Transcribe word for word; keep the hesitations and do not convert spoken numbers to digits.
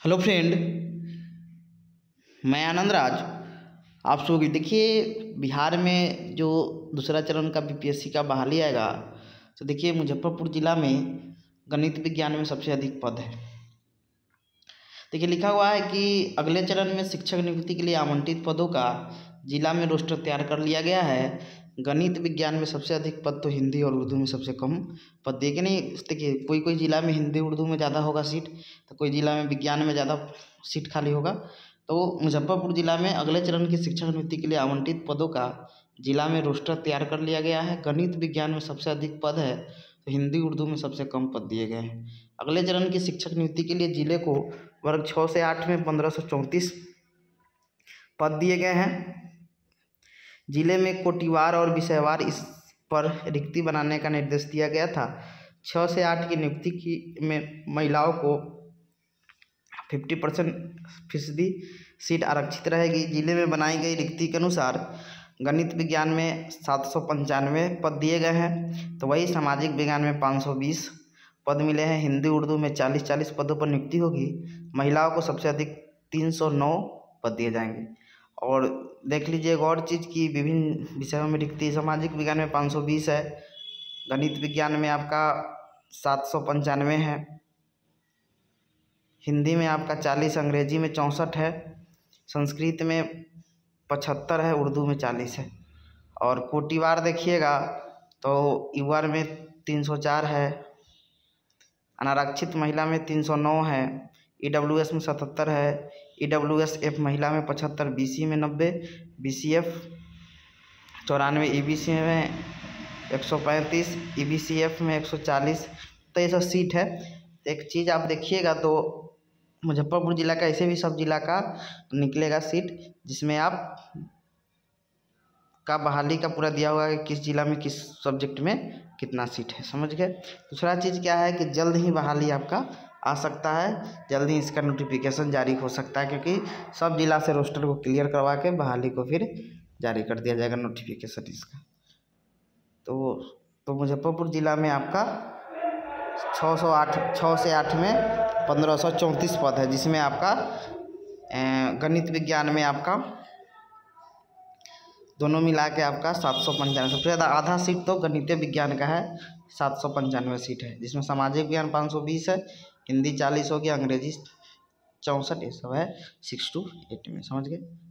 Hello friend, मैं आनंद राज। आप सब देखिए, बिहार में जो दूसरा चरण का बीपीएससी का बहाली आएगा, तो देखिए मुजफ्फरपुर ज़िला में गणित विज्ञान में सबसे अधिक पद है। देखिए लिखा हुआ है कि अगले चरण में शिक्षक नियुक्ति के लिए आवंटित पदों का जिला में रोस्टर तैयार कर लिया गया है। गणित विज्ञान में सबसे अधिक पद तो हिंदी और उर्दू में सबसे कम पद दिए गए। नहीं देखिए, कोई कोई ज़िला में हिंदी उर्दू में ज़्यादा होगा सीट, तो कोई ज़िला में विज्ञान में ज़्यादा सीट खाली होगा। तो मुजफ्फरपुर ज़िला में अगले चरण की शिक्षक नियुक्ति के लिए आवंटित पदों का जिला में रोस्टर तैयार कर लिया गया है। गणित विज्ञान में सबसे अधिक पद है, तो हिंदी उर्दू में सबसे कम पद दिए गए हैं। अगले चरण की शिक्षक नियुक्ति के लिए जिले को वर्ग छः से आठ में पंद्रह सौ चौंतीस पद दिए गए हैं। जिले में कोटिवार और विषयवार इस पर रिक्ति बनाने का निर्देश दिया गया था। छः से आठ की नियुक्ति की में महिलाओं को फिफ्टी परसेंट फीसदी सीट आरक्षित रहेगी। जिले में बनाई गई रिक्ति के अनुसार गणित विज्ञान में सात सौ पंचानवे पद दिए गए हैं, तो वही सामाजिक विज्ञान में पाँच सौ बीस पद मिले हैं। हिंदी उर्दू में चालीस चालीस पदों पर नियुक्ति होगी। महिलाओं को सबसे अधिक तीन सौ नौ पद दिए जाएंगे। और देख लीजिए एक और चीज़ की विभिन्न विषयों में रिक्ति सामाजिक विज्ञान में पाँच सौ बीस है, गणित विज्ञान में आपका सात सौ पंचानवे है, हिंदी में आपका चालीस, अंग्रेजी में चौंसठ है, संस्कृत में पचहत्तर है, उर्दू में चालीस है। और कोटिवार देखिएगा तो युवार में तीन सौ चार है, अनारक्षित महिला में तीन सौ नौ है, ईडब्ल्यूएस में सतहत्तर है, ईडब्ल्यूएस एफ महिला में पचहत्तर, बीसी में नब्बे, बीसीएफ चौरानवे, ईबीसी में एक सौ पैंतीस, ईबीसीएफ में एक सौ चालीस। तो ये सब सीट है। एक चीज़ आप देखिएगा तो मुजफ्फरपुर ज़िला का ऐसे भी सब जिला का निकलेगा सीट, जिसमें आप का बहाली का पूरा दिया हुआ है कि किस जिला में किस सब्जेक्ट में कितना सीट है, समझ गए। दूसरा चीज़ क्या है कि जल्द ही बहाली आपका आ सकता है, जल्द ही इसका नोटिफिकेशन जारी हो सकता है, क्योंकि सब जिला से रोस्टर को क्लियर करवा के बहाली को फिर जारी कर दिया जाएगा नोटिफिकेशन इसका। तो तो मुजफ्फरपुर ज़िला में आपका छः सौ आठ छः से आठ में पंद्रह सौ चौंतीस पद है, जिसमें आपका गणित विज्ञान में आपका दोनों मिला के आपका सात सौ पंचानवे, सबसे ज़्यादा आधा सीट तो गणित विज्ञान का है, सात सौ पंचानवे सीट है, जिसमें सामाजिक विज्ञान पाँच सौ बीस है, हिंदी चालीस हो गया, अंग्रेजी चौंसठ, ये सब है सिक्स टू एट में, समझ गए।